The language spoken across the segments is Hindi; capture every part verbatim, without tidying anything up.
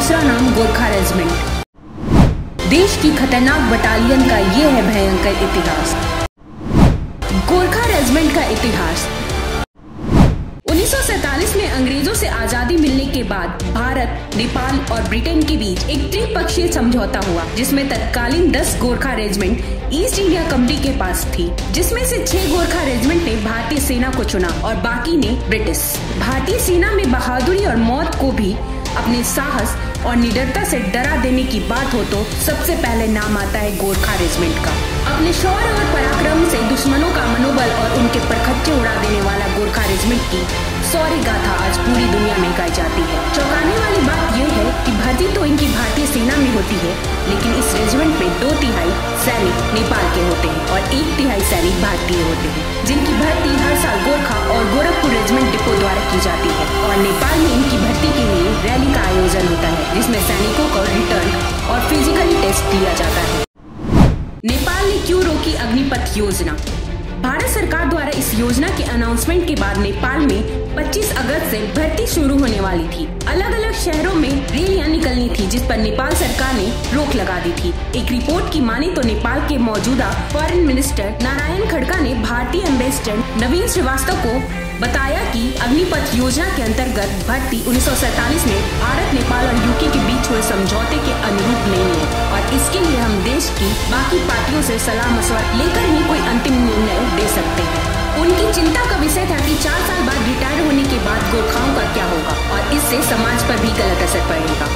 दूसरा नाम गोरखा रेजिमेंट। देश की खतरनाक बटालियन का ये है भयंकर इतिहास। गोरखा रेजिमेंट का इतिहास। उन्नीस सौ सैतालीस में अंग्रेजों से आजादी मिलने के बाद भारत, नेपाल और ब्रिटेन के बीच एक त्रिपक्षीय समझौता हुआ, जिसमें तत्कालीन दस Gorkha regiment East India Company के पास थी, जिसमें से छह गोरखा रेजिमेंट ने भारतीय सेना को चुना और बाकी ने ब्रिटिश। भारतीय सेना में बहादुरी और मौत को भी अपने साहस और निडरता से डरा देने की बात हो तो सबसे पहले नाम आता है गोरखा रेजिमेंट का। अपने शौर्य और पराक्रम से दुश्मनों का मनोबल और उनके परखच्चे उड़ा देने वाला गोरखा रेजिमेंट की शौर्य गाथा आज पूरी दुनिया में गाई जाती है। चौंकाने वाली बात यह है कि भर्ती तो इनकी भारतीय सेना में होती है, लेकिन इस रेजिमेंट में दो तिहाई सैनिक नेपाल के होते हैं और एक तिहाई सैनिक भारतीय होते हैं, जिनकी भर्ती हर साल गोरखा और गोरखपुर रेजिमेंट डिपो द्वारा की जाती है। और नेपाल में इनकी भर्ती के लिए रैली का आयोजन होता है, जिसमें सैनिकों को रिटर्न और फिजिकली टेस्ट दिया जाता है। नेपाल ने क्यों रोकी अग्निपथ योजना? भारत सरकार द्वारा इस योजना के अनाउंसमेंट के बाद नेपाल में पच्चीस अगस्त से भर्ती शुरू होने वाली थी। अलग अलग शहरों में रैलियां निकलनी थी, जिस पर नेपाल सरकार ने रोक लगा दी थी। एक रिपोर्ट की माने तो नेपाल के मौजूदा फॉरेन मिनिस्टर नारायण खड़का ने भारतीय एम्बेसडर नवीन श्रीवास्तव को बताया कि अग्निपथ योजना के अंतर्गत भर्ती उन्नीस सौ सैतालीस में भारत, नेपाल और यूके के बीच हुए समझौते के अनुरूप नहीं है और इसके लिए हम देश की बाकी पार्टियों से सलाह मशवरा लेकर ही कोई अंतिम निर्णय दे सकते हैं। उनकी चिंता का विषय था कि चार साल बाद रिटायर होने के बाद गोरखाओं का क्या होगा और इससे समाज पर भी गलत असर पड़ेगा।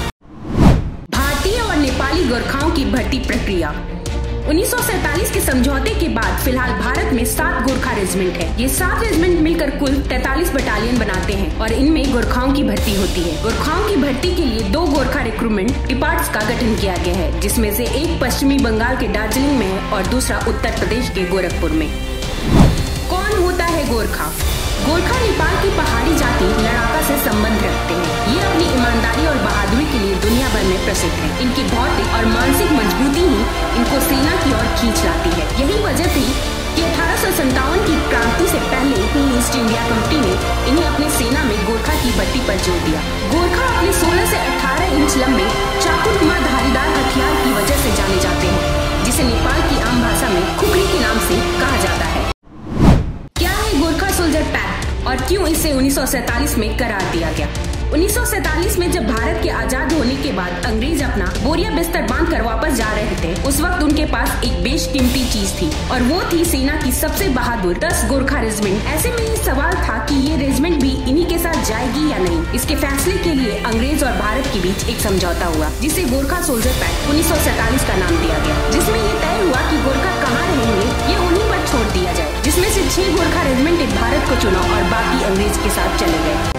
भारतीय और नेपाली गोरखाओं की भर्ती प्रक्रिया। उन्नीस सौ सैतालीस के समझौते के बाद फिलहाल भारत में सात गोरखा रेजिमेंट है। ये सात रेजिमेंट मिलकर कुल तैतालीस बटालियन बनाते हैं और इनमें गोरखाओं की भर्ती होती है। गोरखाओं की भर्ती के लिए दो गोरखा रिक्रूटमेंट डिपार्ट्स का गठन किया गया है, जिसमें से एक पश्चिमी बंगाल के दार्जिलिंग में है और दूसरा उत्तर प्रदेश के गोरखपुर में। कौन होता है गोरखा? गोरखा नेपाल की पहाड़ी जाति लड़ाका से संबंध रखते हैं। ये अपनी ईमानदारी और बहादुरी के लिए दुनिया भर में प्रसिद्ध है। इनकी भौतिक और मानसिक मजबूती ही इनको सेना की ओर खींच लाती है। यही वजह थी कि अठारह सौ संतावन की क्रांति से पहले ही ईस्ट इंडिया कंपनी ने इन्हें अपनी सेना में गोरखा की भर्ती पर जोर दिया। गोरखा अपने सोलह से अठारह इंच लंबे चाकूनुमा धारीदार हथियार की वजह से जाने जाते हैं, जिसे नेपाल की आम भाषा में खुखरी के नाम से कहा जाता है। गोरखा सोल्जर पैक्ट और क्यों इसे उन्नीस सौ सैतालीस में करार दिया गया? उन्नीस सौ सैतालीस में जब भारत के आजाद होने के बाद अंग्रेज अपना बोरिया बिस्तर बांध कर वापस जा रहे थे, उस वक्त उनके पास एक बेशकीमती चीज थी और वो थी सेना की सबसे बहादुर दस गोरखा रेजिमेंट। ऐसे में ये सवाल था कि ये रेजिमेंट भी इन्हीं के साथ जाएगी या नहीं। इसके फैसले के लिए अंग्रेज और भारत के बीच एक समझौता हुआ, जिसे गोरखा सोल्जर पैक्ट उन्नीस सौ सैतालीस का नाम दिया गया, जिसमें ये तय हुआ कि गोरखा कहाँ रहेंगे ये उन्हीं पर छोड़ दिया जाए, जिसमें से छह गोरखा रेजिमेंट भारत को चुना और बाकी अंग्रेज के साथ चले गए।